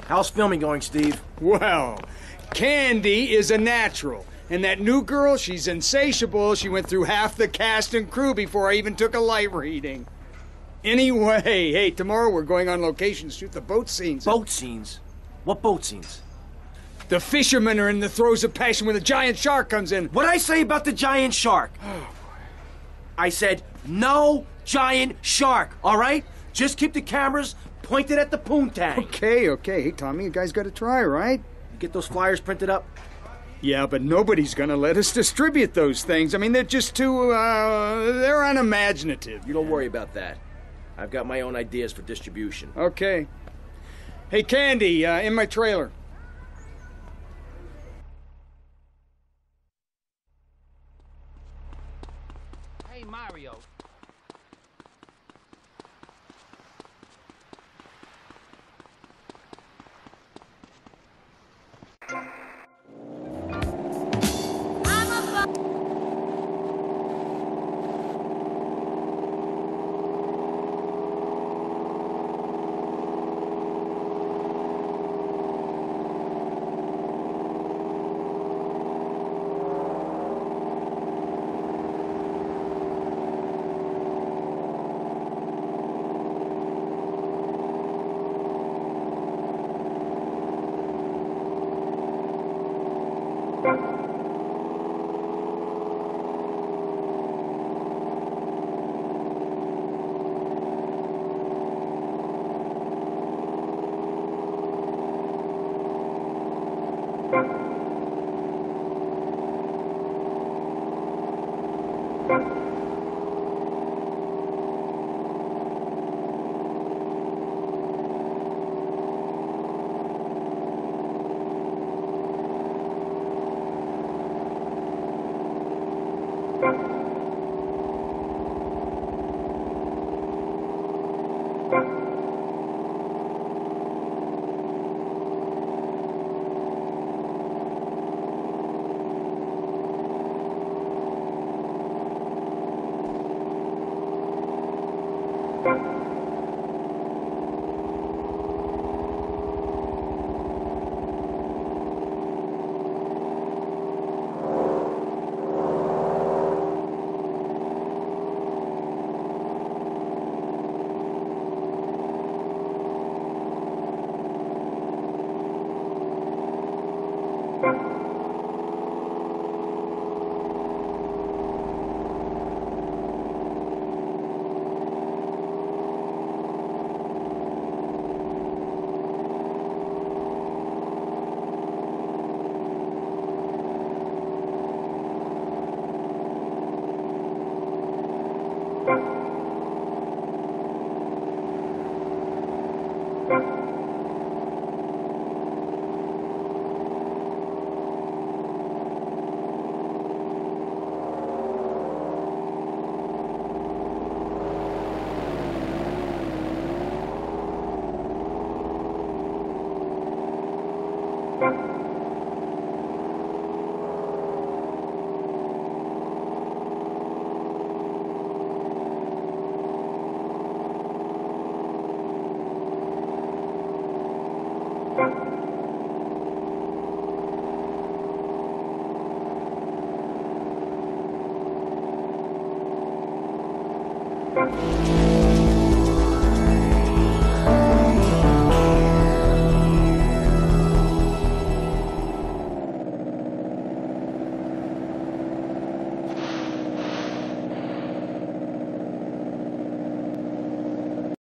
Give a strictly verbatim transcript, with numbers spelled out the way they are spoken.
How's filming going, Steve? Well, Candy is a natural. And that new girl, she's insatiable. She went through half the cast and crew before I even took a light reading. Anyway, hey, tomorrow we're going on location to shoot the boat scenes. Boat scenes? What boat scenes? The fishermen are in the throes of passion when the giant shark comes in. What'd I say about the giant shark? I said, no giant shark, all right? Just keep the cameras pointed at the poontang. Okay, okay. Hey, Tommy, you guys gotta try, right? You get those flyers printed up? Yeah, but nobody's gonna let us distribute those things. I mean, they're just too, uh, they're unimaginative. You don't worry about that. I've got my own ideas for distribution. Okay. Hey, Candy, uh, in my trailer. Hey, Mario. Bye.